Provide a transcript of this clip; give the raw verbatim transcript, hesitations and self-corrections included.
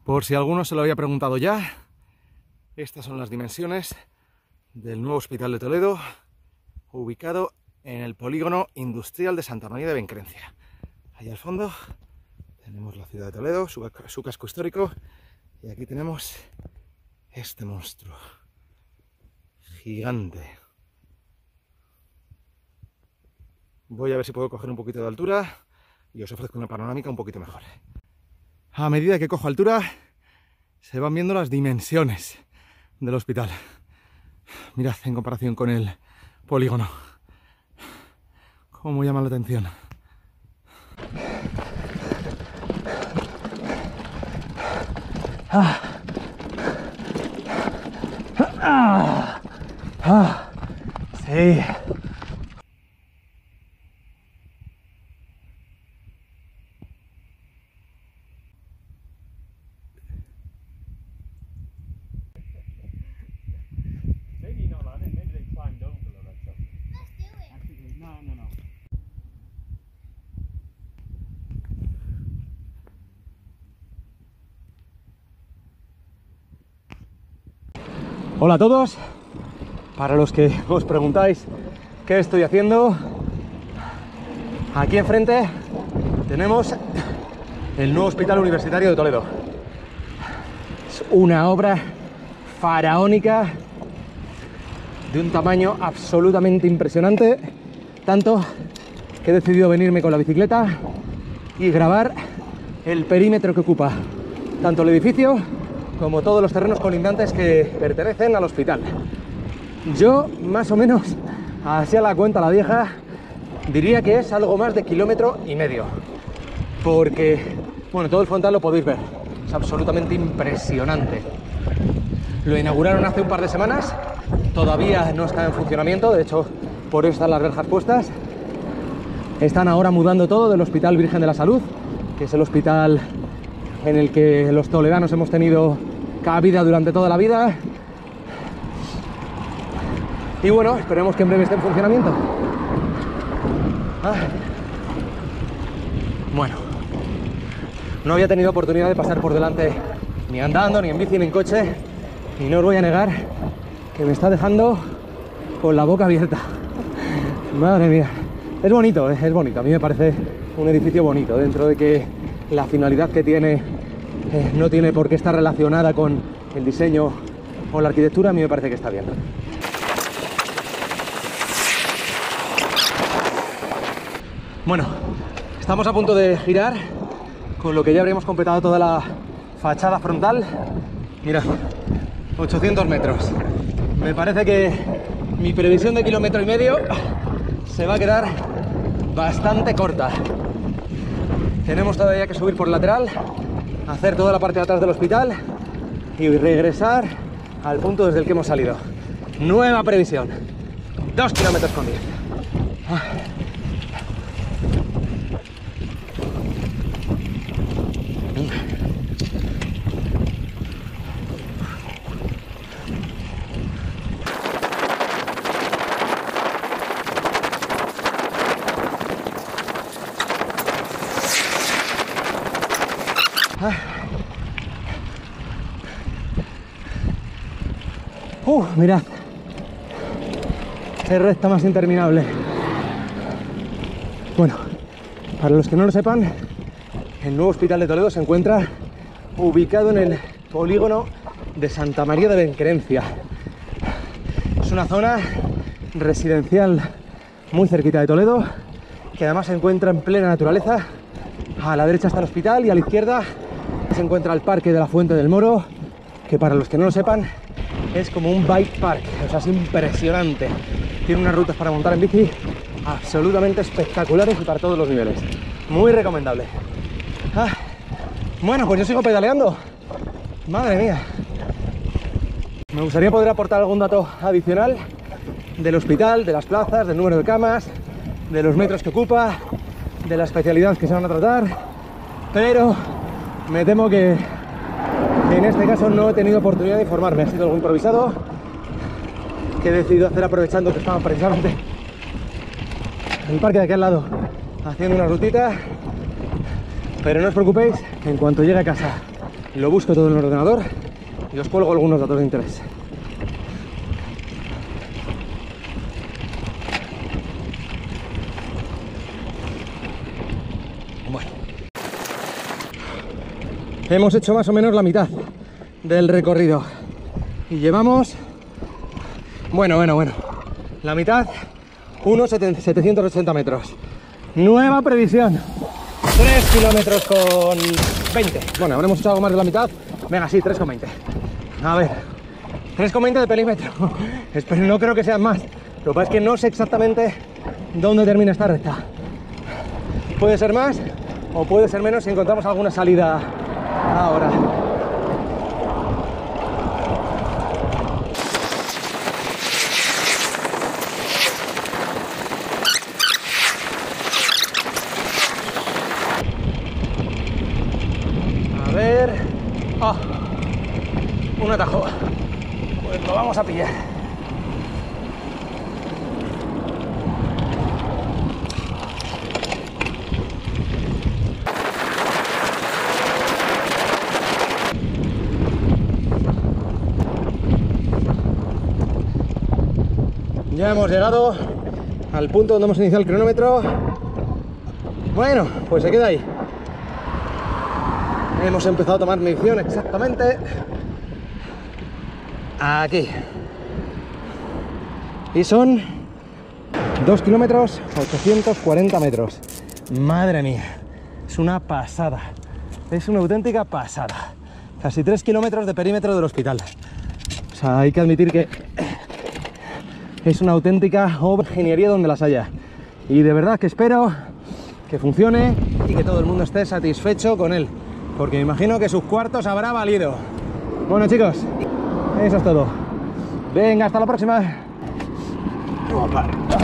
Por si alguno se lo había preguntado ya, estas son las dimensiones del nuevo Hospital de Toledo, ubicado en el polígono industrial de Santa María de Bencrencia. Ahí al fondo tenemos la ciudad de Toledo, su, su casco histórico, y aquí tenemos este monstruo gigante. Voy a ver si puedo coger un poquito de altura y os ofrezco una panorámica un poquito mejor. A medida que cojo altura, se van viendo las dimensiones del hospital. Mirad, en comparación con el polígono, cómo llama la atención. Ah. Ah. Ah. Sí. Hola a todos. Para los que os preguntáis qué estoy haciendo, aquí enfrente tenemos el nuevo Hospital Universitario de Toledo. Es una obra faraónica de un tamaño absolutamente impresionante, tanto que he decidido venirme con la bicicleta y grabar el perímetro que ocupa tanto el edificio como todos los terrenos colindantes que pertenecen al hospital. Yo, más o menos, así a la cuenta la vieja, diría que es algo más de kilómetro y medio, porque, bueno, todo el frontal lo podéis ver, es absolutamente impresionante. Lo inauguraron hace un par de semanas, todavía no está en funcionamiento, de hecho, por eso están las rejas puestas. Están ahora mudando todo del Hospital Virgen de la Salud, que es el hospital en el que los toledanos hemos tenido cabida durante toda la vida. Y bueno, esperemos que en breve esté en funcionamiento. Ah. Bueno, no había tenido oportunidad de pasar por delante ni andando, ni en bici, ni en coche, y no os voy a negar que me está dejando con la boca abierta. Madre mía, es bonito, ¿eh? Es bonito, a mí me parece un edificio bonito, dentro de que la finalidad que tiene eh, no tiene por qué estar relacionada con el diseño o la arquitectura. A mí me parece que está bien. Bueno, estamos a punto de girar, con lo que ya habríamos completado toda la fachada frontal. Mirad, ochocientos metros. Me parece que mi previsión de kilómetro y medio se va a quedar bastante corta. Tenemos todavía que subir por el lateral, hacer toda la parte de atrás del hospital y regresar al punto desde el que hemos salido. Nueva previsión, dos kilómetros con diez. Uh, mirad, qué recta más interminable. Bueno, para los que no lo sepan, el nuevo Hospital de Toledo se encuentra ubicado en el polígono de Santa María de Bencrencia. Es una zona residencial muy cerquita de Toledo, que además se encuentra en plena naturaleza. A la derecha está el hospital y a la izquierda se encuentra el Parque de la Fuente del Moro, que para los que no lo sepan es como un bike park, o sea, es impresionante. Tiene unas rutas para montar en bici absolutamente espectaculares y para todos los niveles. Muy recomendable. Ah, bueno, pues yo sigo pedaleando. Madre mía. Me gustaría poder aportar algún dato adicional del hospital, de las plazas, del número de camas, de los metros que ocupa, de la especialidad que se van a tratar, pero me temo que en este caso no he tenido oportunidad de informarme. Ha sido algo improvisado que he decidido hacer aprovechando que estaban precisamente en el parque de aquí al lado haciendo una rutita. Pero no os preocupéis, que en cuanto llegue a casa lo busco todo en el ordenador y os cuelgo algunos datos de interés. Bueno, hemos hecho más o menos la mitad del recorrido y llevamos, bueno, bueno, bueno, la mitad, unos setecientos ochenta metros. Nueva previsión, tres kilómetros con veinte. Bueno, habremos hecho algo más de la mitad. Venga, sí, tres con veinte. A ver, tres con veinte de perímetro. Espero, no creo que sean más. Lo que pasa es que no sé exactamente dónde termina esta recta. Puede ser más o puede ser menos si encontramos alguna salida ahora. A ver... ¡Oh! Un atajo. Pues lo vamos a pillar. Ya hemos llegado al punto donde hemos iniciado el cronómetro. Bueno, pues se queda ahí. Hemos empezado a tomar medición exactamente aquí. Y son dos kilómetros ochocientos cuarenta metros. Madre mía, es una pasada. Es una auténtica pasada. Casi tres kilómetros de perímetro del hospital. O sea, hay que admitir que es una auténtica obra de ingeniería donde las haya. Y de verdad que espero que funcione y que todo el mundo esté satisfecho con él, porque me imagino que sus cuartos habrá valido. Bueno, chicos, eso es todo. Venga, hasta la próxima. Opa.